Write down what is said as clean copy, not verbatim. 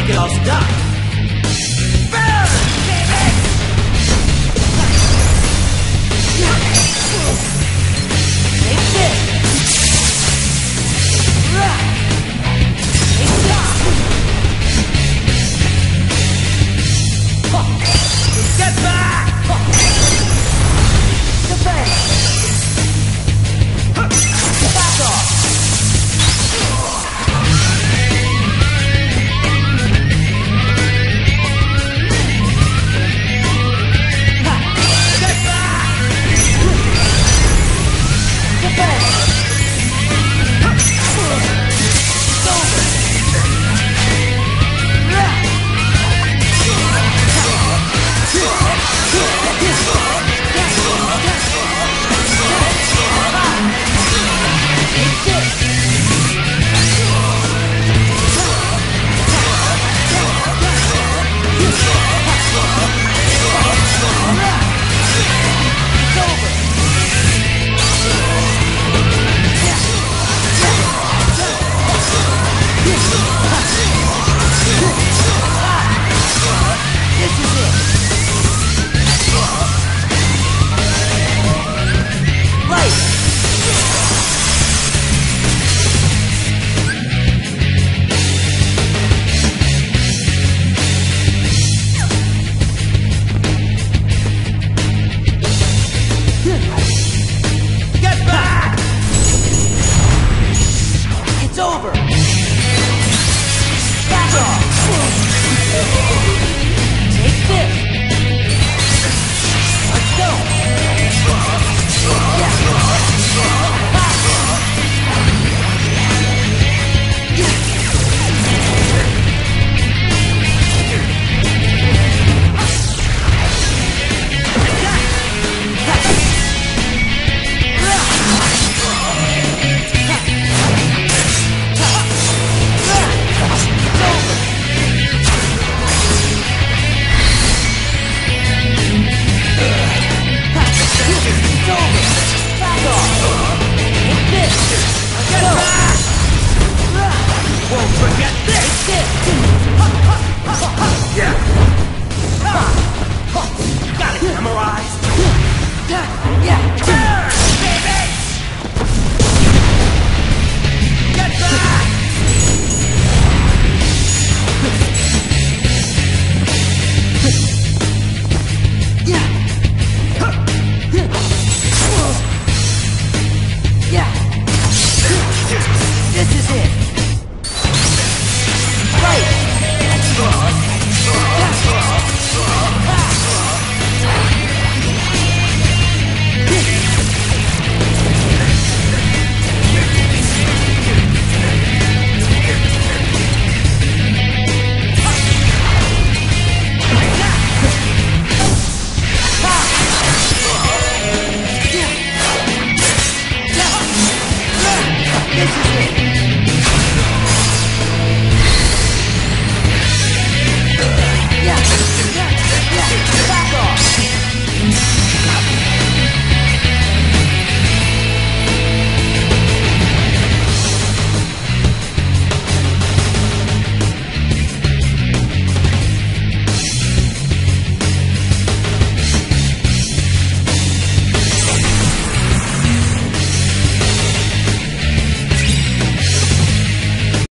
make it all stop. Burn, baby! Take this! Get back! Defend! Back off! Get back! Defend! It's over! It's over! Back off! Take this! Let's go! Yeah! Won't forget this! Yeah! Got it memorized! Yeah! Burn, baby! Get back! Yeah! Yeah! This is it! Right! This is it!